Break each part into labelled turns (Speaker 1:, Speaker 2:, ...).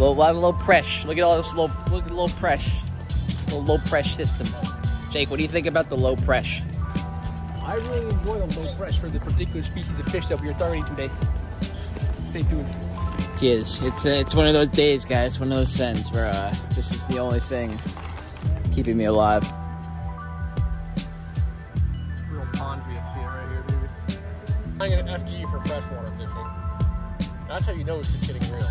Speaker 1: Low press. Look at all this low press. Low press system. Jake, what do you think about the low press?
Speaker 2: I really enjoy the low press for the particular species of fish that we are targeting today. Stay tuned.
Speaker 1: Yes, it's one of those days, guys. One of those sends where this is the only thing keeping me alive.
Speaker 2: Real pond view right here, baby. I'm an FG for freshwater fishing. That's how you know it's getting real.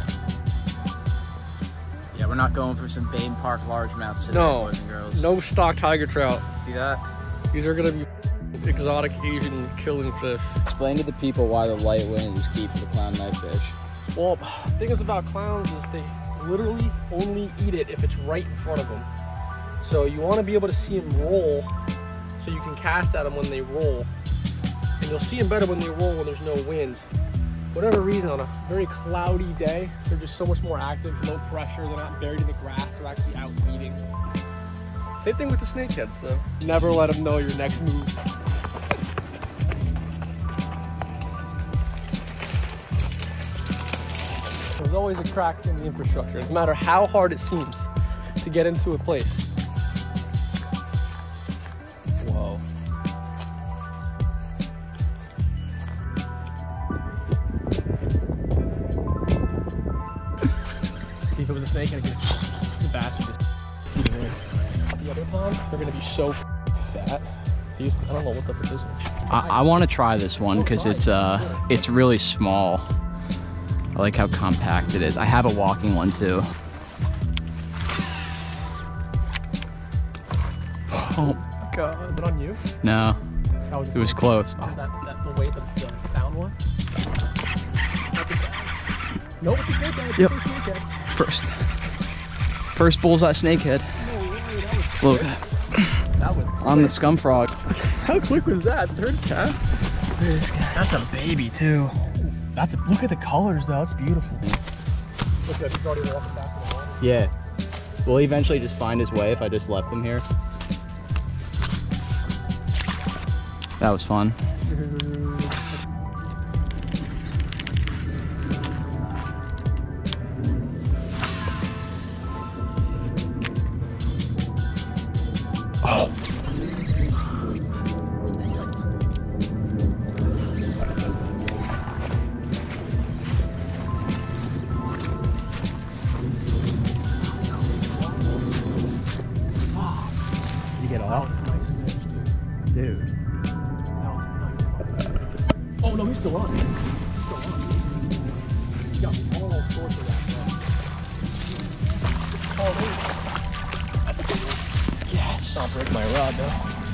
Speaker 1: Yeah, we're not going for some Bain Park largemouths today, boys and girls.
Speaker 2: No stock tiger trout.
Speaker 1: See that?
Speaker 2: These are gonna be exotic Asian killing fish.
Speaker 1: Explain to the people why the light wind is key for the clown knifefish.
Speaker 2: Well, the thing is about clowns is they literally only eat it if it's right in front of them. So you want to be able to see them roll so you can cast at them when they roll. And you'll see them better when they roll when there's no wind. Whatever reason, on a very cloudy day, they're just so much more active, low pressure, they're not buried in the grass, they're actually out feeding. Same thing with the snakehead, so never let them know your next move. There's always a crack in the infrastructure, no matter how hard it seems to get into a place. Whoa. See, if it was a snake, I'd get the bastard just the other pond, they're gonna be so fat. These, I don't know what's up with this one.
Speaker 1: I want to try this one because it's really small. I like how compact it is. I have a walking one too. Oh my god.
Speaker 2: Is it on you?
Speaker 1: No. It was close.
Speaker 2: Oh. That the way the sound was? Nope, it's a snakehead.
Speaker 1: Yep.
Speaker 2: Snakehead.
Speaker 1: First bullseye snakehead. Look.
Speaker 2: That was quick.
Speaker 1: On the scum frog.
Speaker 2: How quick was that? Third cast? That's a baby too. Look at the colors though, that's beautiful. Look at he's already walking back to the water.
Speaker 1: Yeah. Will he eventually just find his way if I just left him here? That was fun. Oh. Get off. Dude.
Speaker 2: Oh no, he's still on. He's still on. He's got all sorts of that. Oh, that's a good one. Yes. Don't break my rod though.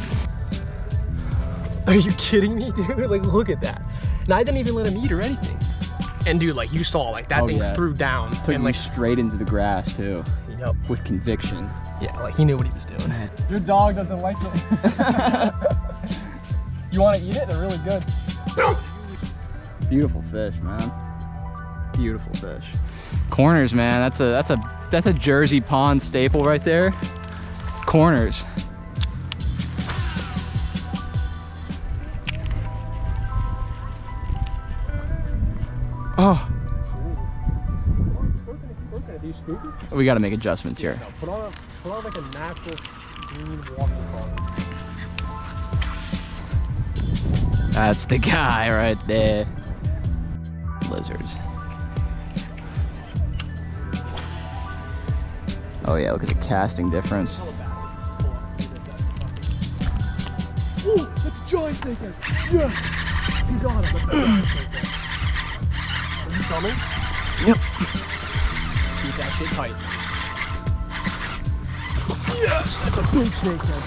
Speaker 2: Are you kidding me, dude? Like, look at that. And I didn't even let him eat or anything. And dude, like you saw, like that thing threw down.
Speaker 1: Took
Speaker 2: and
Speaker 1: me
Speaker 2: like
Speaker 1: straight into the grass too.
Speaker 2: Yep.
Speaker 1: With conviction.
Speaker 2: Yeah, like he knew what he was doing. Your dog doesn't like it. You want to eat it? They're really good.
Speaker 1: Beautiful fish, man. Beautiful fish. Corners, man. That's a Jersey pond staple right there. Corners. Oh. We got to make adjustments here.
Speaker 2: No, put on like a natural green walking color.
Speaker 1: That's the guy right there. Lizards. Oh yeah, look at the casting difference.
Speaker 2: Ooh, that's a giant snakehead. Yes! You got him. That's a giant snakehead. Are you coming?
Speaker 1: Yep.
Speaker 2: Keep that shit tight. Yes! That's a big snakehead,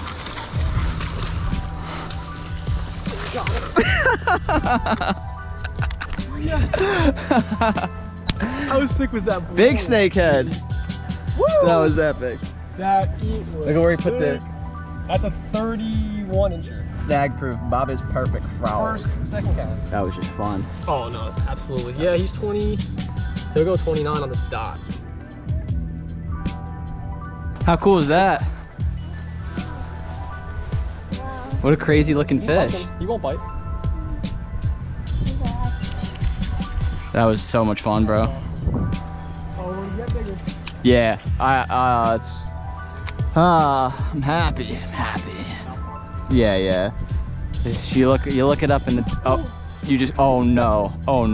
Speaker 2: dude. Yes! How sick was that?
Speaker 1: Big snakehead.
Speaker 2: Woo!
Speaker 1: That was epic.
Speaker 2: That eat was
Speaker 1: Look at where he put the...
Speaker 2: That's a 31-incher.
Speaker 1: Snag proof. Bob is perfect frog.
Speaker 2: Second cast.
Speaker 1: That was just fun.
Speaker 2: Oh no, absolutely. Yeah, he's 20. He'll go 29 on the dot.
Speaker 1: How cool is that?
Speaker 3: Wow.
Speaker 1: What a crazy looking fish.
Speaker 2: He won't bite.
Speaker 1: That was so much fun, bro.
Speaker 2: Oh, yeah.
Speaker 1: Yeah, I'm happy. Yeah, yeah. You look it up in the, oh no.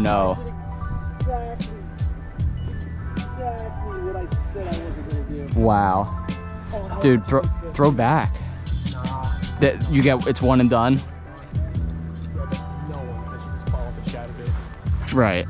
Speaker 2: Exactly what I said I wasn't gonna do.
Speaker 1: Wow.
Speaker 2: Oh,
Speaker 1: dude, throw back.
Speaker 2: Nah.
Speaker 1: It's one and done.
Speaker 2: Yeah, but no one can just follow the shadow bait.
Speaker 1: Right.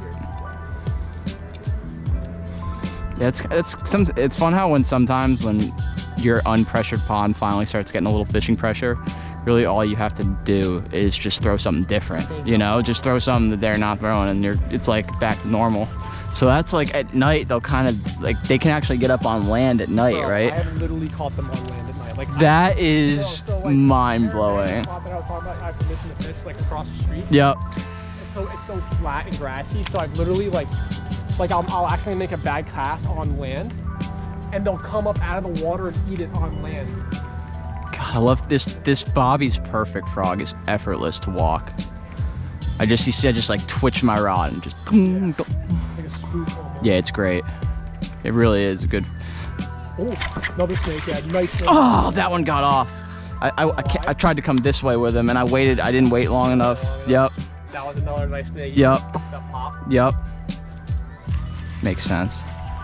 Speaker 1: Yeah, it's fun how sometimes when your unpressured pond finally starts getting a little fishing pressure, really all you have to do is just throw something different, you know, just throw something that they're not throwing, and it's like back to normal. So that's like at night they'll kind of like, they can actually get up on land at night. Bro, right?
Speaker 2: I have literally caught them on land at night. Like
Speaker 1: that is like, mind blowing.
Speaker 2: I was talking about, I have permission to fish like across the street.
Speaker 1: Yep.
Speaker 2: It's so flat and grassy, so I've literally like I'll actually make a bad cast on land, and they'll come up out of the water and eat it on land.
Speaker 1: God, I love this Bobby's perfect frog is effortless to walk. I just like twitch my rod and just boom, boom.
Speaker 2: Like a spook almost.
Speaker 1: Yeah, it's great. It really is a good.
Speaker 2: Oh, another snakehead. Nice snakehead.
Speaker 1: Oh, that one got off. I tried to come this way with him, and I didn't wait long enough. Yep.
Speaker 2: That was another nice snake.
Speaker 1: Yep.
Speaker 2: That pop.
Speaker 1: Yep. Makes sense.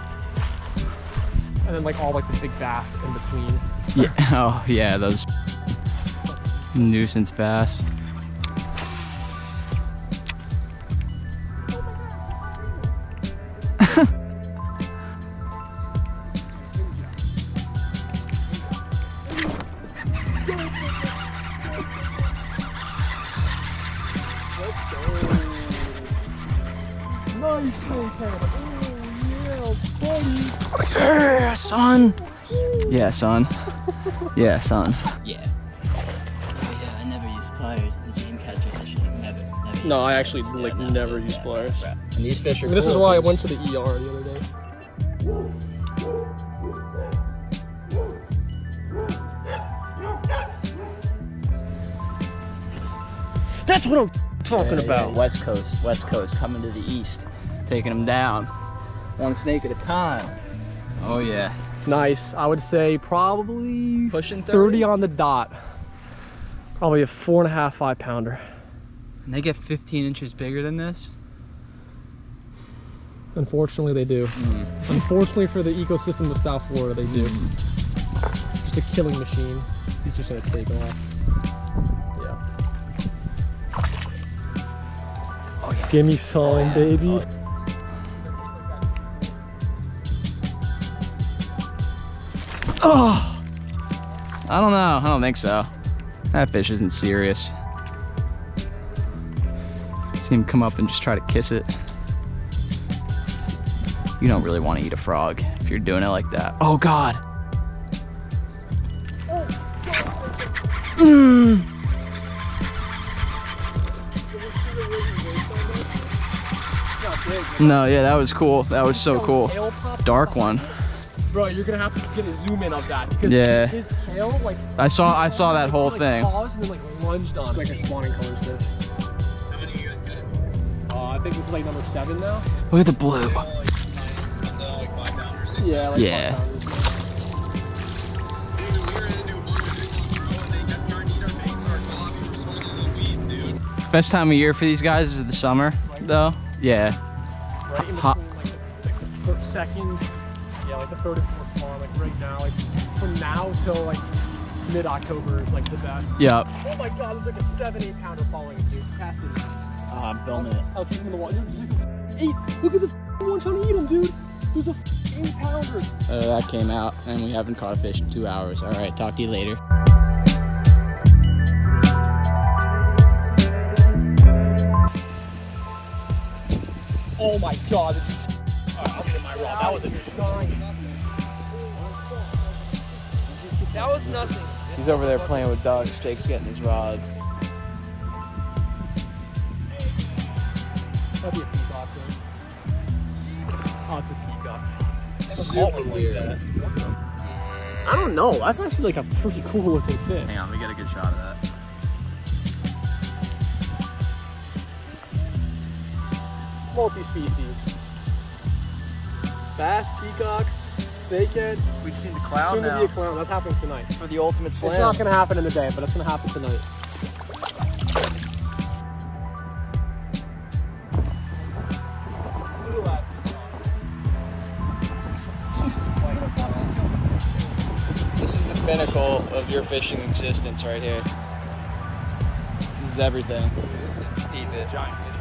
Speaker 2: And then like all like the big bass in between.
Speaker 1: Yeah. Oh yeah, those nuisance bass.
Speaker 2: Nice snakehead. Oh yeah, buddy.
Speaker 1: Yeah, son. Yeah, son. Yeah, son.
Speaker 3: Yeah. Oh yeah, I never use pliers in the TheDreamCatcherFishing. Never.
Speaker 2: No, I actually like never use pliers.
Speaker 3: And these fish are
Speaker 2: This is
Speaker 3: cool
Speaker 2: why I
Speaker 3: 'cause
Speaker 2: went to the ER the other day. That's what I'm talking about.
Speaker 1: West Coast coming to the east, taking them down, one snake at a time. Oh yeah.
Speaker 2: Nice. I would say probably
Speaker 1: Pushing
Speaker 2: 30 on the dot. Probably a 4.5, 5 pounder.
Speaker 1: And they get 15 inches bigger than this?
Speaker 2: Unfortunately, they do. Unfortunately for the ecosystem of South Florida, they do. Just a killing machine. He's just gonna take off. Yeah.
Speaker 1: Oh yeah.
Speaker 2: Give me some, baby.
Speaker 1: Oh! I don't know. I don't think so. That fish isn't serious. See him come up and just try to kiss it. You don't really want to eat a frog if you're doing it like that. Oh God. No, yeah, that was cool. That was so cool. Dark one.
Speaker 2: Bro, you're gonna have to get a zoom in of that because
Speaker 1: Yeah.
Speaker 2: his tail, like
Speaker 1: I saw that whole
Speaker 2: like,
Speaker 1: thing.
Speaker 2: paused and then like lunged on. Like a spawning colors fish. How many you guys got? I think this is like number 7 now.
Speaker 1: Look at the blue.
Speaker 2: Yeah, like
Speaker 1: Yeah.
Speaker 2: 5 pounders.
Speaker 1: Best time of year for these guys is the summer, though. Yeah.
Speaker 2: Right in
Speaker 1: Hot.
Speaker 2: between like the second, yeah, like the 3rd and 4th spawn, like right now, like from now till like mid-October is like the best.
Speaker 1: Yep.
Speaker 2: Oh my God, there's like a 7-8 pounder following it, dude. Cast it.
Speaker 1: I'm filming it.
Speaker 2: I'll keep him in the water. There's like a 8. Look at the one trying to eat him, dude. There's a 8 pounder.
Speaker 1: That came out, and we haven't caught a fish in 2 hours. All right, talk to you later.
Speaker 2: Oh my God. Alright, I'll get my rod. That was a giant. That was nothing.
Speaker 1: He's over there playing with ducks. Jake's getting his rod.
Speaker 2: That'd be a peacock, though. Oh, it's a peacock.
Speaker 1: Super weird.
Speaker 2: I don't know. That's actually like a pretty cool looking fish.
Speaker 1: Hang on, we get a good shot of that.
Speaker 2: Multi-species. Bass, peacocks, Snakehead.
Speaker 4: We just need the clown
Speaker 2: Soon
Speaker 4: now.
Speaker 2: to be a clown. That's happening tonight.
Speaker 4: For the ultimate slam.
Speaker 2: It's not going to happen in the day, but it's going to happen tonight.
Speaker 4: This is the pinnacle of your fishing existence right here. This is everything. Keep it.
Speaker 2: Giant fish.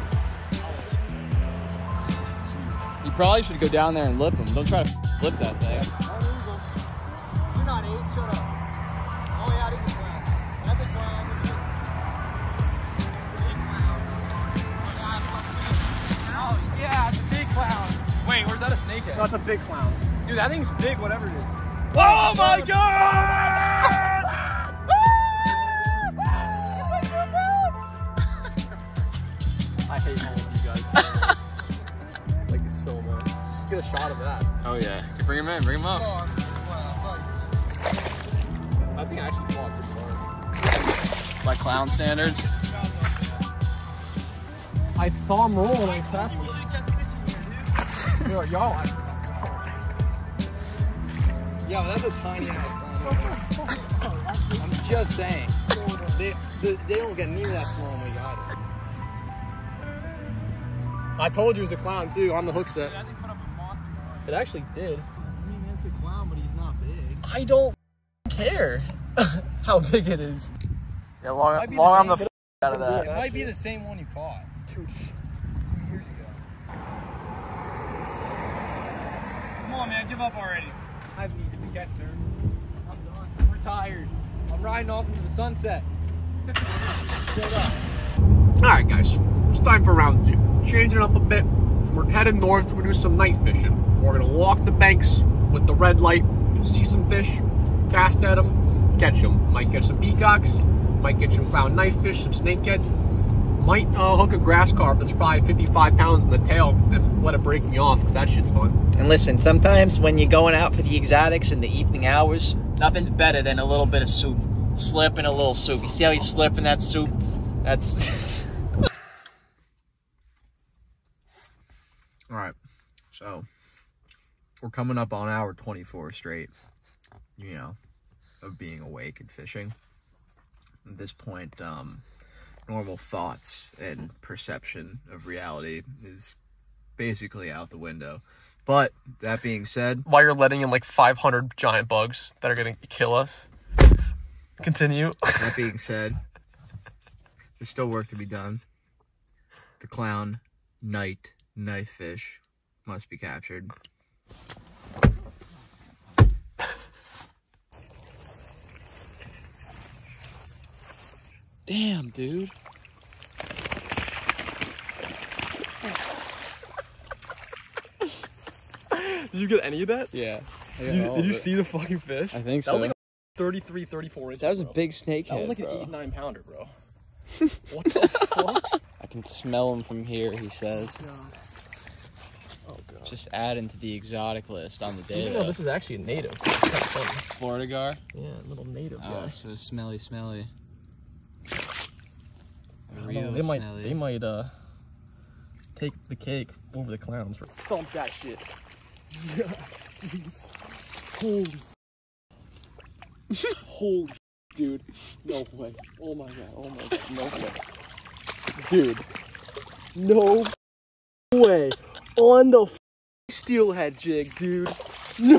Speaker 4: You probably should go down there and lip them. Don't try to flip that thing.
Speaker 2: You're not 8, shut up. Oh yeah, this is a clown. That's a clown. Oh yeah, it's a big clown. Wait, where's that a snakehead? That's a big clown. Dude, that thing's big, whatever it is.
Speaker 4: Oh my god!
Speaker 2: I hate all of you guys. Like so much. Get a shot of that.
Speaker 4: Oh yeah. Bring him in, bring him up.
Speaker 2: I think I actually fought pretty hard.
Speaker 4: By clown standards.
Speaker 2: I saw him roll and I passed him. Yo, yeah, but that's a tiny ass clown. I'm just saying. They don't get near that small when we got it. I told you it was a clown too on the hook set. Dude, I think put up a monster guard. It actually did. I mean, it's a clown, but he's not big. I don't care how big it is.
Speaker 4: Yeah, long arm the out of that.
Speaker 2: It might be the same one you caught. Dude, 2 years ago. Come on, man, give up already. I've needed to catch, sir. I'm done. I'm retired. I'm riding off into the sunset. Alright, guys. It's time for round 2. Changing it up a bit. We're headed north to do some night fishing. We're going to walk the banks with the red light. You'll see some fish, cast at them, catch them. Might catch some peacocks, might catch some clown knifefish, some snakehead. Might hook a grass carp that's probably 55 pounds in the tail and let it break me off, because that shit's fun.
Speaker 4: And listen, sometimes when you're going out for the exotics in the evening hours, nothing's better than a little bit of soup. Slip in a little soup. You see how he's slipping that soup? That's...
Speaker 5: Alright, so we're coming up on hour 24 straight, you know, of being awake and fishing. At this point, normal thoughts and perception of reality is basically out the window. But that being said,
Speaker 2: While you're letting in like 500 giant bugs that are going to kill us. Continue.
Speaker 5: that being said, there's still work to be done. The clown knife fish must be captured.
Speaker 4: Damn, dude.
Speaker 2: Did you get any of that?
Speaker 4: Yeah.
Speaker 2: Did you see the fucking fish?
Speaker 4: I think
Speaker 2: That
Speaker 4: so.
Speaker 2: was like 33, 34 inches.
Speaker 4: That was a
Speaker 2: bro.
Speaker 4: big snakehead,
Speaker 2: That was like
Speaker 4: bro.
Speaker 2: an 8-9 pounder, bro. What the fuck?
Speaker 4: I can smell him from here, he says.
Speaker 2: Oh god.
Speaker 4: Just adding to the exotic list on the day.
Speaker 2: Even though this is actually a native. It's kind of funny.
Speaker 4: Florida gar?
Speaker 2: Yeah, little native
Speaker 4: Oh,
Speaker 2: guy.
Speaker 4: so smelly. A
Speaker 2: I don't
Speaker 4: real
Speaker 2: know,
Speaker 4: smelly.
Speaker 2: they might take the cake over the clowns for thump that shit. Holy dude, no way. Oh my god, no way. Dude, no way. On the steelhead jig, dude. No.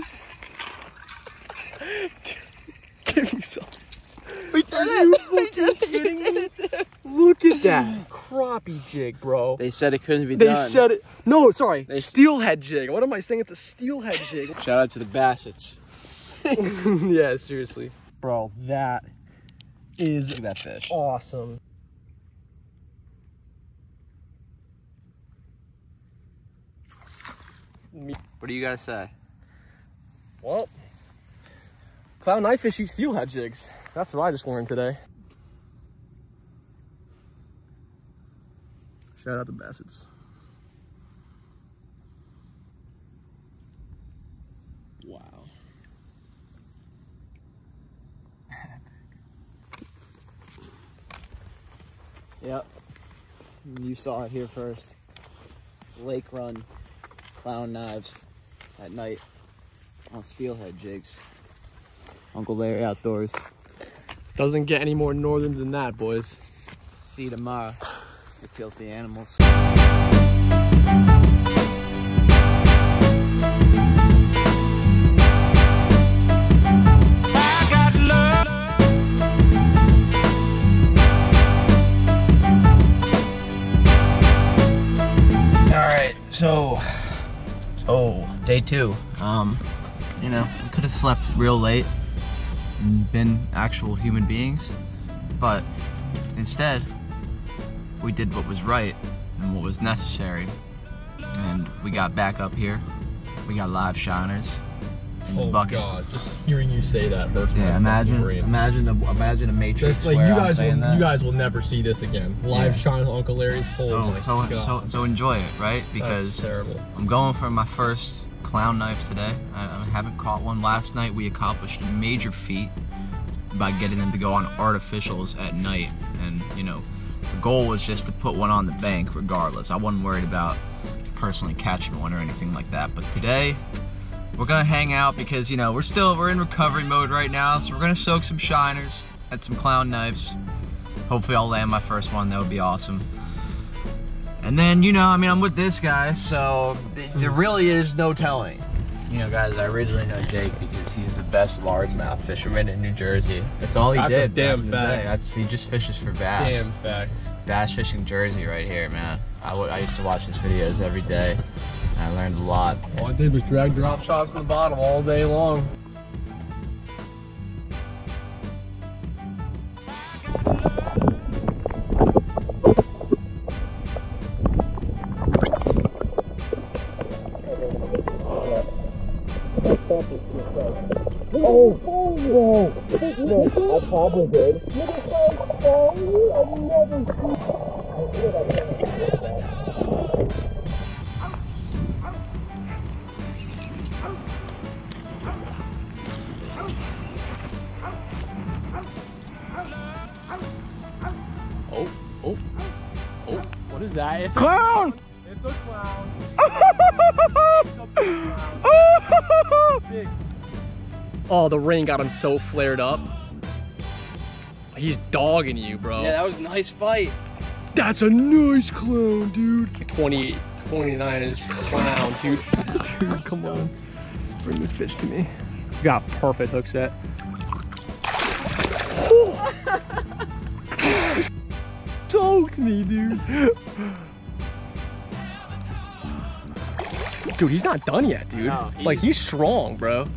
Speaker 2: Dude, give me some.
Speaker 4: We did it!
Speaker 2: Look at that crappie jig, bro.
Speaker 4: They said it couldn't be
Speaker 2: They
Speaker 4: done.
Speaker 2: said it. No, sorry.
Speaker 4: They-
Speaker 2: Steelhead jig. What am I saying? It's a steelhead jig.
Speaker 4: Shout out to the Bassets.
Speaker 2: Yeah, seriously. Bro, that is
Speaker 4: Look at that fish.
Speaker 2: awesome.
Speaker 4: What do you guys say?
Speaker 2: Well, clown knifefish eat steelhead jigs. That's what I just learned today. Shout out to Bassets. Wow.
Speaker 4: Yep. You saw it here first. Lake Run clown knives at night. on steelhead jigs. Uncle Larry Outdoors.
Speaker 2: Doesn't get any more northern than that, boys.
Speaker 4: See you tomorrow, you filthy animals. So day 2. You know, we could have slept real late and been actual human beings, but instead we did what was right and what was necessary, and we got back up here. We got live shiners in the bucket.
Speaker 2: God, just hearing you say that hurts.
Speaker 4: Yeah, imagine a Matrix.
Speaker 2: That's like
Speaker 4: you
Speaker 2: guys will never see this again. Live shiners, Uncle Larry's.
Speaker 4: So enjoy it, right? Because
Speaker 2: that's terrible.
Speaker 4: I'm going for my first clown knife today. I haven't caught one. Last night we accomplished a major feat by getting them to go on artificials at night, and you know, the goal was just to put one on the bank regardless. I wasn't worried about personally catching one or anything like that, but today we're gonna hang out because, you know, we're in recovery mode right now, so we're gonna soak some shiners and some clown knives. Hopefully I'll land my first one. That would be awesome. And then, you know, I mean, I'm with this guy, so there really is no telling. You know, guys, I originally know Jake because he's the best largemouth fisherman in New Jersey. That's all he did.
Speaker 2: That's a damn fact.
Speaker 4: He just fishes for bass.
Speaker 2: Damn fact.
Speaker 4: Bass fishing Jersey right here, man. I used to watch his videos every day. I learned a lot.
Speaker 2: All I did was drag drop shots in the bottom all day long. Oh, I probably did. Oh, what is that? It's
Speaker 1: Clown!
Speaker 2: It's a clown. It's a big clown. Big. Oh, the rain got him so flared up. He's dogging you, bro.
Speaker 4: Yeah, that was a nice fight.
Speaker 2: That's a nice clown, dude. 28, 29-inch clown, dude. Dude, come on. Bring this bitch to me. You got perfect hook set. Soaked me, dude. Dude, he's not done yet, dude.
Speaker 4: No,
Speaker 2: he's strong, bro.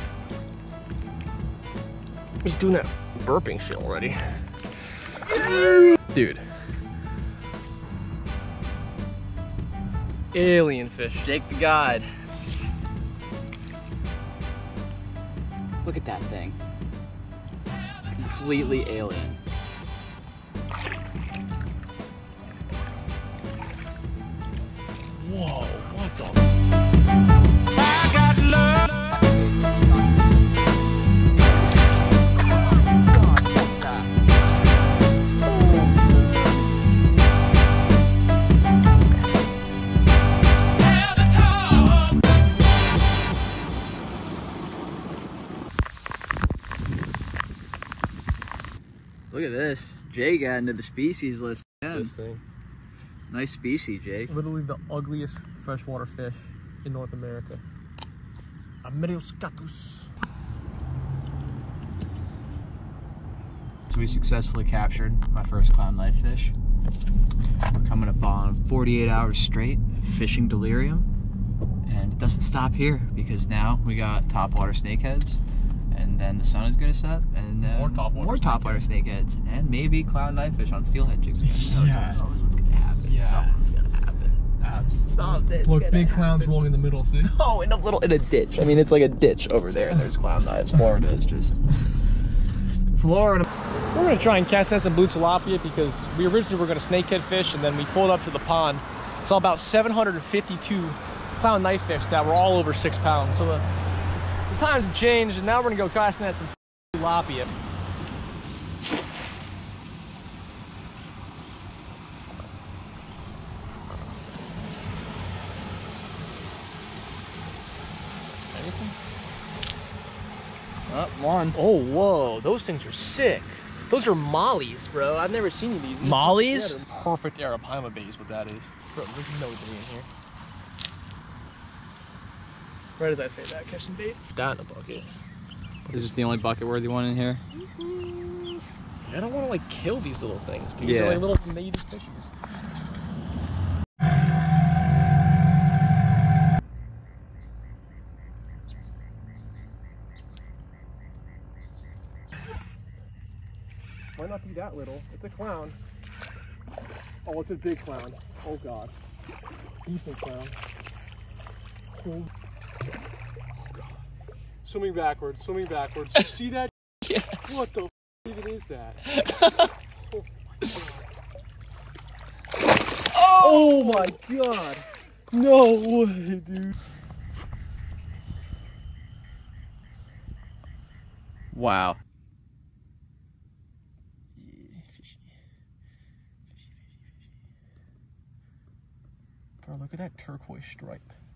Speaker 2: He's doing that burping shit already. Dude. Alien fish.
Speaker 4: Jake the God. Look at that thing. Completely alien.
Speaker 2: Whoa, what the?
Speaker 4: Look at this. Jay got into the species list again.
Speaker 2: This thing.
Speaker 4: Nice species, Jake.
Speaker 2: Literally the ugliest freshwater fish in North America. Amerioscatus.
Speaker 4: So we successfully captured my first clown knife fish. We're coming up on 48 hours straight of fishing delirium. And it doesn't stop here because now we got topwater snakeheads. And then the sun is gonna set, and
Speaker 2: More topwater
Speaker 4: snakeheads, and maybe clown knife fish on steelhead jigs again.
Speaker 2: Yes.
Speaker 4: What's gonna happen?
Speaker 2: Yes.
Speaker 4: Something's gonna happen. Something's
Speaker 2: Look,
Speaker 4: gonna
Speaker 2: big
Speaker 4: happen.
Speaker 2: clowns rolling in the middle, see?
Speaker 4: Oh, in a ditch. I mean, it's like a ditch over there, and there's clown knives. Florida is just Florida.
Speaker 2: We're gonna try and cast out some blue tilapia because we originally were gonna snakehead fish, and then we pulled up to the pond. Saw about 752 clown knife fish that were all over 6 pounds. So the times have changed, and now we're gonna go casting at some tilapia. Anything?
Speaker 5: Oh, one.
Speaker 2: Oh, whoa, those things are sick. Those are mollies, bro. I've never seen these.
Speaker 4: Mollies?
Speaker 2: Yeah, they're perfect arapaima bait is what that is. Bro, there's no bait in here. Right as I say that, catch some bait. That in a bucket.
Speaker 1: Is this the only bucket-worthy one in here?
Speaker 2: I don't want to like kill these little things, dude.
Speaker 1: Yeah.
Speaker 2: They're like little native fishes. Might not be that little. It's a clown. Oh, it's a big clown. Oh god. Decent clown. Oh god. Swimming backwards, swimming backwards. You see that?
Speaker 1: Yes.
Speaker 2: What the even is that? Oh my god. Oh my god. No way, dude.
Speaker 1: Wow.
Speaker 2: Bro, look at that turquoise stripe.